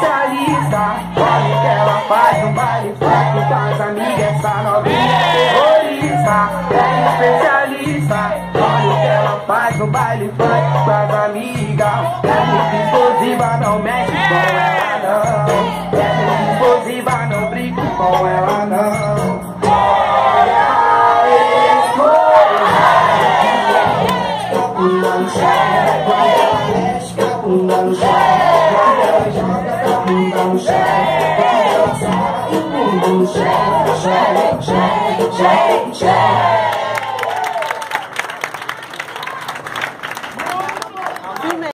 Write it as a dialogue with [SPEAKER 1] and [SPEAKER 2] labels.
[SPEAKER 1] especialista. Olha o que ela faz no baile funk com as amigas, essa novinha é terrorista. É especialista. Olha o que ela faz no baile funk com as amigas. É muito explosiva, não mexe com ela não. É muito explosiva, não brinco com ela não. Olha a bunda no chão, quando ela mexe com a bunda no chão, quando ela joga com a bunda no chão, quando ela sai com a bunda no chão, chão, chão, chão, chão.